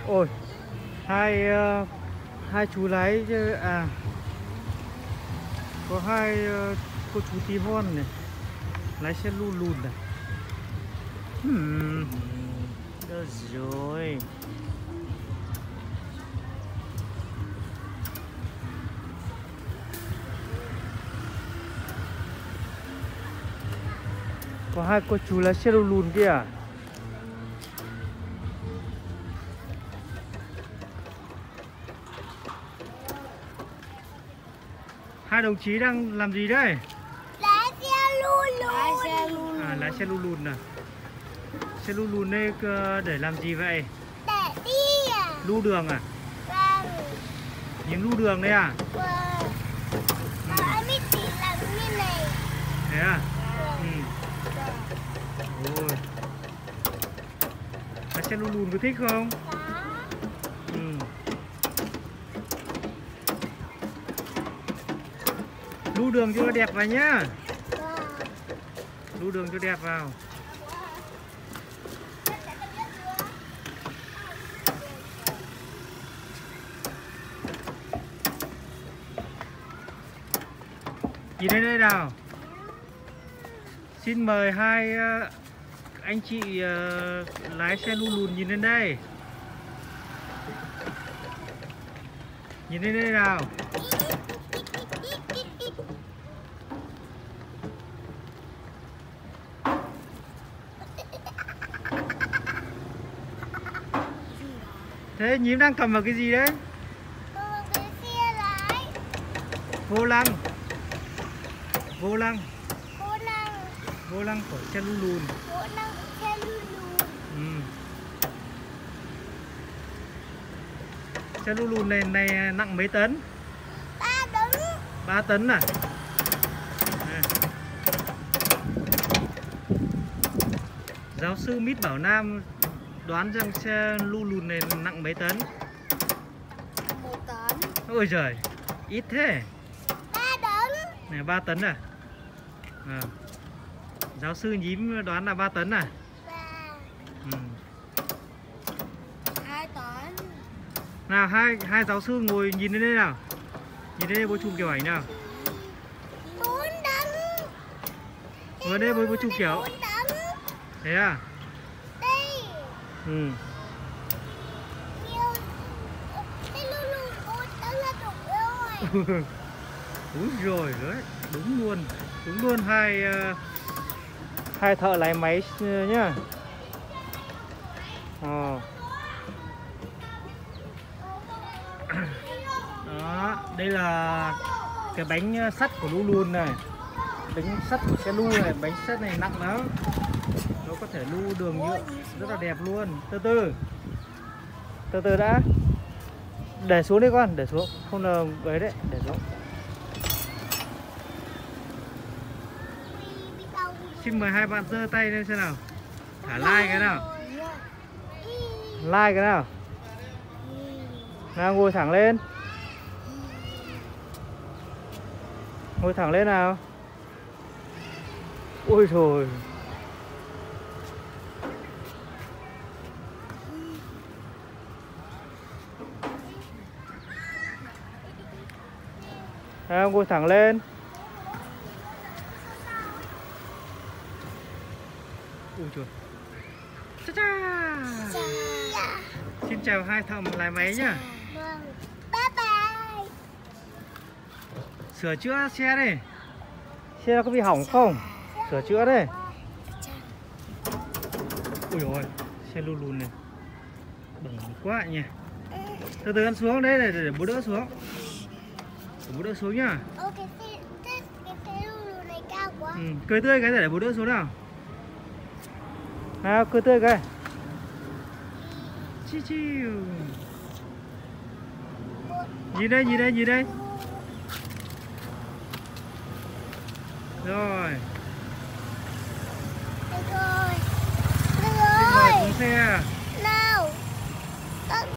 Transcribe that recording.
Ôi, hai chú lái chứ à, có hai cô chú tí hon này lái xe lu lùn này. Được rồi. Có hai cô chú lái xe lu lùn kia. Hai đồng chí đang làm gì đây? Lái xe lu lùn. À, lái xe lu lùn à? Xe lu lùn đây để làm gì vậy? Để đi à? Lu đường à? Vâng. Những lu đường đấy à? Vâng. Anh biết chỉ làm như này. Thế à? Vâng. Ôi. Lái xe lu lùn có thích không? Đó. Lu đường cho đẹp vào nhá. Vâng. Lu đường cho đẹp vào. Nhìn đến đây nào. Xin mời hai anh chị lái xe lu lùn nhìn lên đây. Nhìn lên đây nào. Thế nhím đang cầm vào cái gì đấy? Cái xe lái. Vô lăng. Vô lăng. Vô lăng. Vô lăng của xe lu lùn. Vô lăng của xe lu lùn. Xe lu lùn này nặng mấy tấn? 3 tấn. 3 tấn à? Giáo sư Mít Bảo Nam đoán rằng xe lu lùn này nặng mấy tấn? 1 tấn. Ôi giời, ít thế. 3 tấn. Này 3 tấn à? Giáo sư Nhím đoán là 3 tấn à? Và 2 tấn. Nào hai giáo sư ngồi nhìn lên đây nào. Nhìn đây bố chụp kiểu ảnh nào. 4 tấn. Ở đây bố chụp kiểu. 4 tấn. Thế à? Đây. Nhiều. Cái lu lùn 4 tấn là đủ rồi. Đúng rồi đấy, đúng luôn. Đúng luôn, hai thợ lái máy nhá. Đó, đây là cái bánh sắt của lu lùn này. Bánh sắt của xe lu này, bánh sắt này nặng lắm. Nó có thể lu đường nhựa rất là đẹp luôn. Từ từ. Từ từ đã. Để xuống đi con, để xuống. Không là ấy đấy, để xuống. Xin mời hai bạn giơ tay lên xem nào. Thả like cái nào. Like cái nào. Nào ngồi thẳng lên. Ngồi thẳng lên nào. Ôi trời. Nào ngồi thẳng lên. Ôi trời. Chà chà. Xin chào hai thợ lái máy nhá. Vâng. Bye bye. Sửa chữa xe đây. Xe có bị hỏng không? Sửa chữa đây. Ui dồi, xe lu lùn này bẩn quá nhỉ. Từ từ ăn xuống đấy, để bố đỡ xuống. Để bố đỡ xuống nhá. Ô, cái xe lu lùn này cao quá. Cười tươi cái để bố đỡ xuống nào. Nào, cười tươi cái. Chi chiu. Nhìn đây, nhìn đây, nhìn đây. Rồi. Được rồi. Được Xin mời rồi. xuống xe.